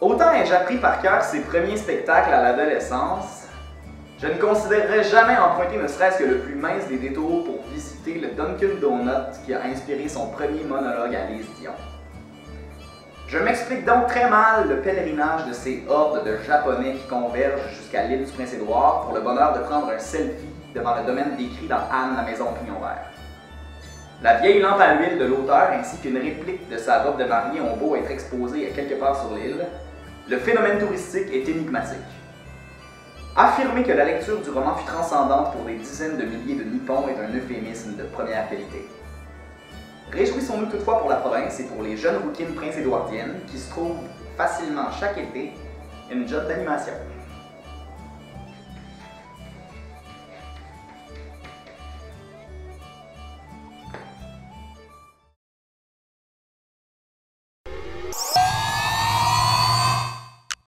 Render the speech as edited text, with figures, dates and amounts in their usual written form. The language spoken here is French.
Autant ai-je appris par cœur ses premiers spectacles à l'adolescence, je ne considérerais jamais emprunter ne serait-ce que le plus mince des détours pour visiter le Dunkin' Donut qui a inspiré son premier monologue à Lise Dion. Je m'explique donc très mal le pèlerinage de ces hordes de Japonais qui convergent jusqu'à l'île du Prince-Édouard pour le bonheur de prendre un selfie devant le domaine décrit dans Anne, la maison au pignon vert. La vieille lampe à huile de l'auteur ainsi qu'une réplique de sa robe de mariée ont beau être exposées à quelque part sur l'île, le phénomène touristique est énigmatique. Affirmer que la lecture du roman fut transcendante pour des dizaines de milliers de Nippons est un euphémisme de première qualité. Réjouissons-nous toutefois pour la province et pour les jeunes rouquines prince-édouardiennes qui se trouvent facilement chaque été une job d'animation.